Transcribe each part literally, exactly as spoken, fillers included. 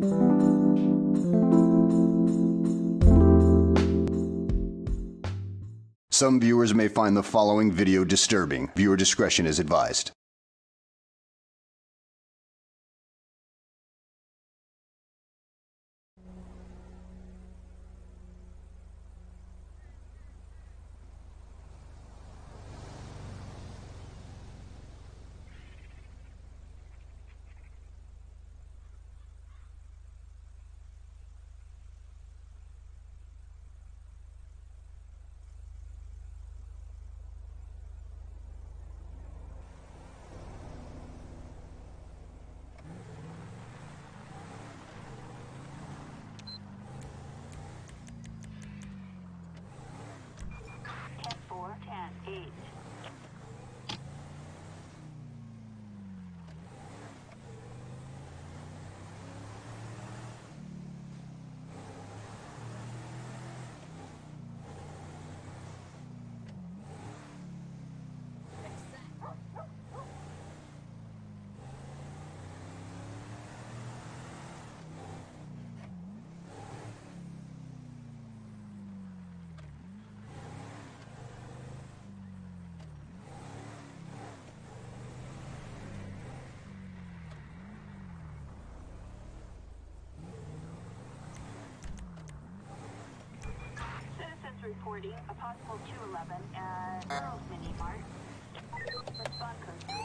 Some viewers may find the following video disturbing. Viewer discretion is advised. Reporting a possible two eleven at Earl's Mini Mart. Respond code three.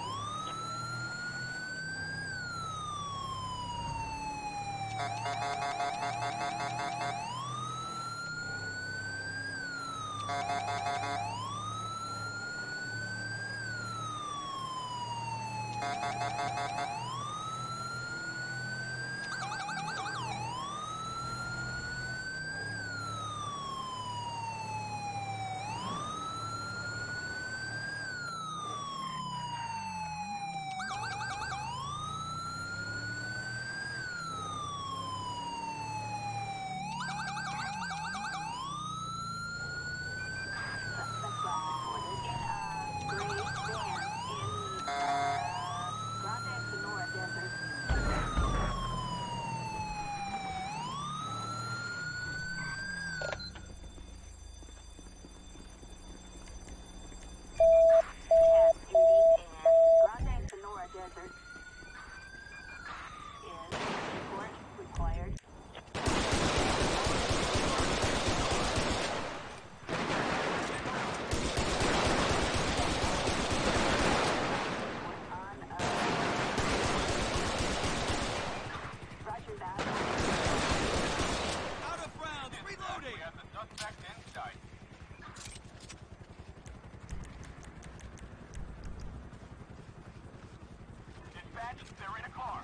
They're in a car.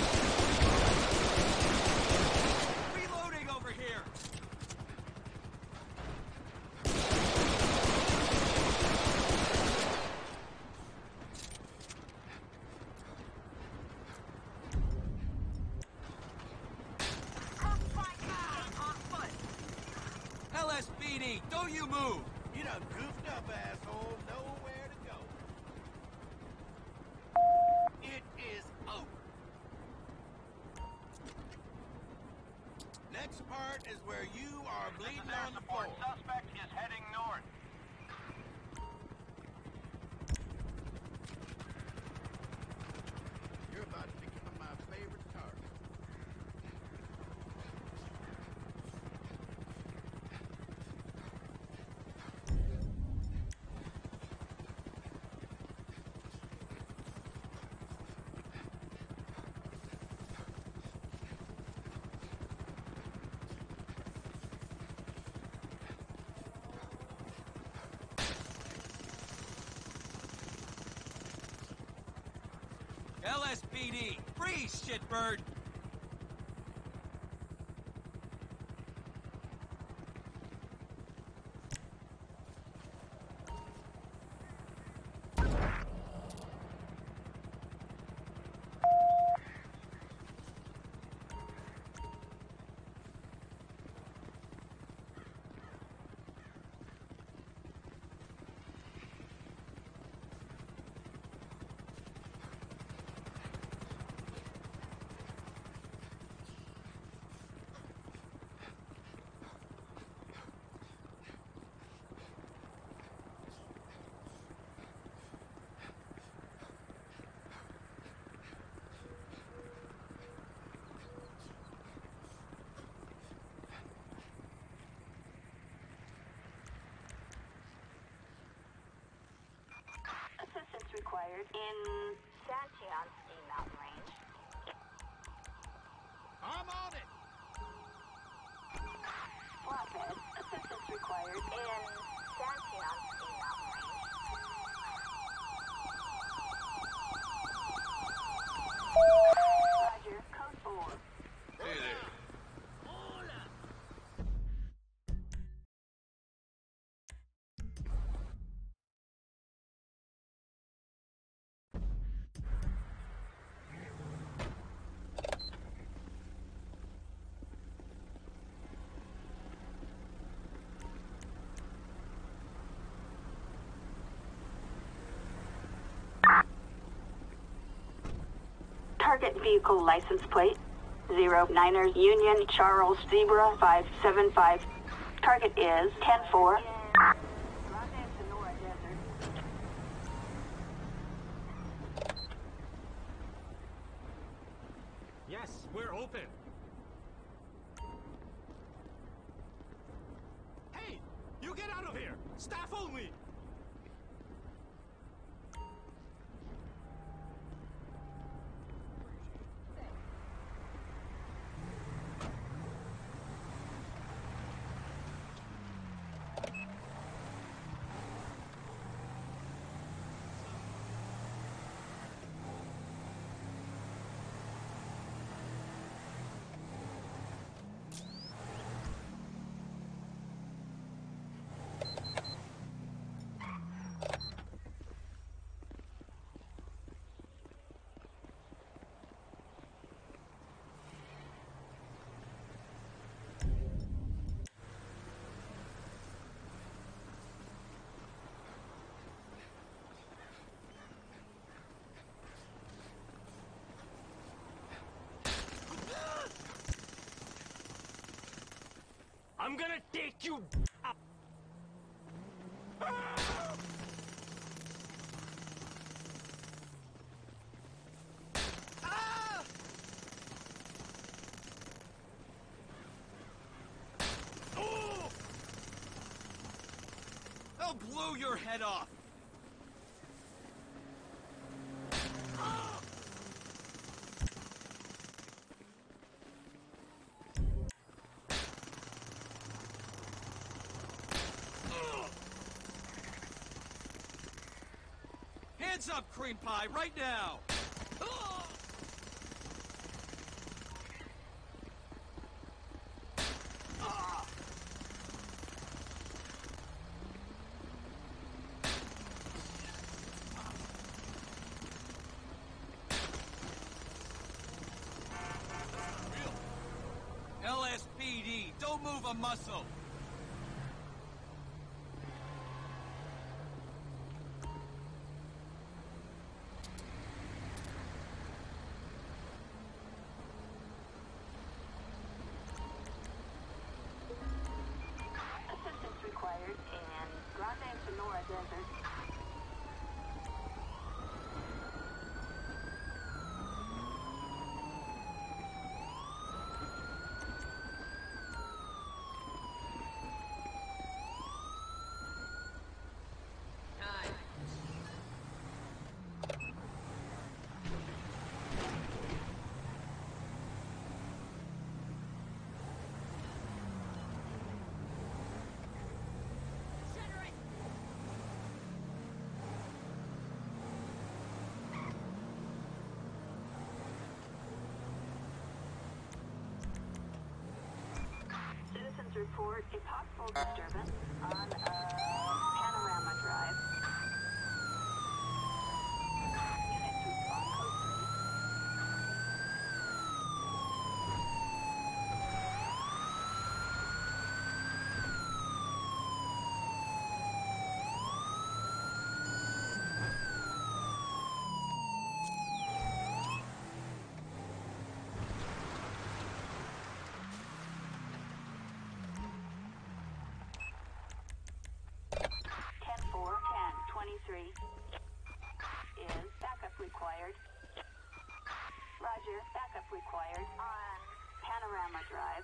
Reloading over here. L S P D, don't you move. You done goofed up, asshole. Nowhere to go. It is over. Next part is where you are bleeding on the floor. Suspect is heading north. You're about to become my favorite target. L S P D, freeze, shitbird! required in Sancheon Ski Mountain Range. I'm on it. Flathead, assistance required in Sancheon Ski Mountain Range. Roger, code four. Hey there. Target vehicle license plate zero Niners Union Charles Zebra five seven five. Target is ten four. Yes, we're open. Hey, you get out of here! Staff only! I'm gonna take you out. Ah! Oh! They'll blow your head off. Hands up, cream pie, right now! L S P D, don't move a muscle! Assistance required in Grande Sonora Desert. Citizens report a possible disturbance on uh, Panorama Drive. Units respond code three. ten four ten twenty-three is backup required. Roger, backup required on Panorama Drive.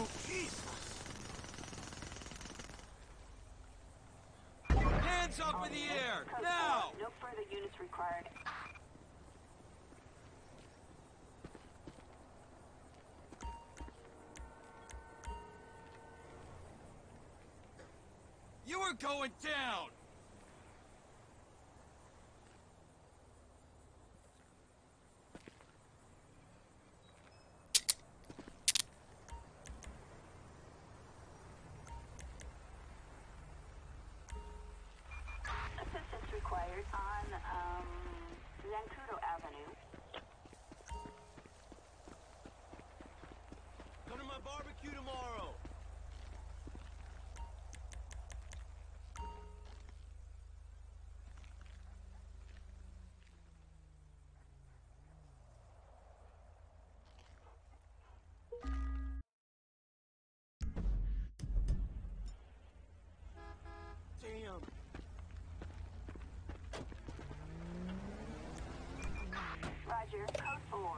Jesus! Hands up in the air! Code Now! four, no further units required. You are going down! Assistance required on, um, Zancudo Avenue. Come to my barbecue tomorrow! Damn! Roger, code four.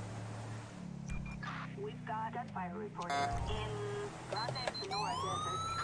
We've got gunfire reported in Grande Sonora Desert.